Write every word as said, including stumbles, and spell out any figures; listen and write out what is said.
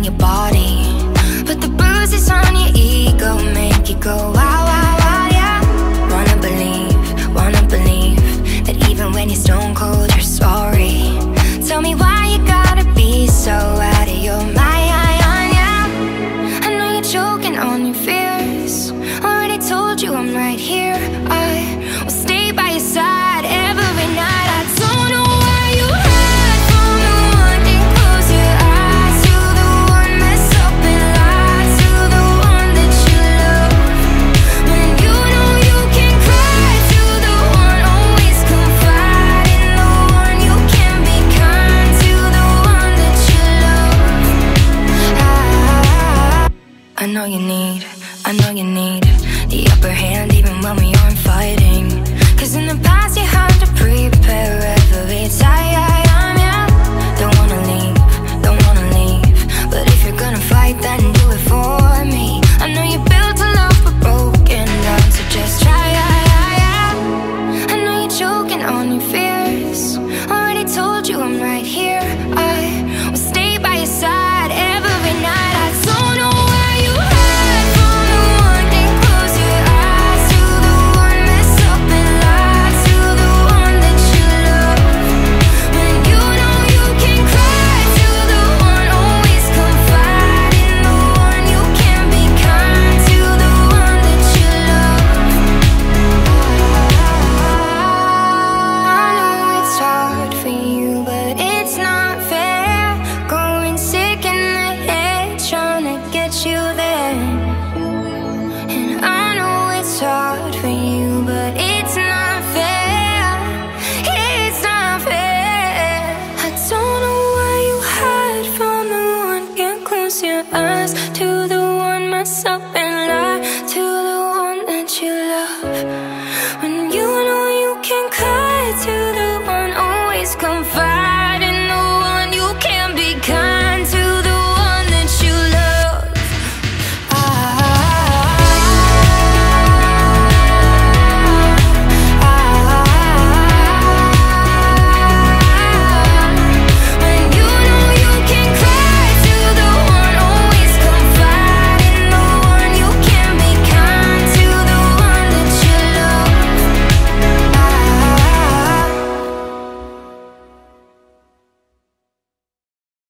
your body, but the bruises on your ego make you go wow, wow, wow, yeah. Wanna believe, wanna believe that even when you're stone cold, you're sorry. Tell me why you gotta be so out of your mind, yeah. I know you're choking on your fears. Already told you I'm right here. I will stay by your side every night. I don't know why you hide from the one and close your eyes to the one mess up and lie to the one that you love. When you know you can cry to the one, always confide in the one. You can be kind to the one that you love. I, I know you need, I know you need the upper hand even when we aren't fighting. Cause in the past you had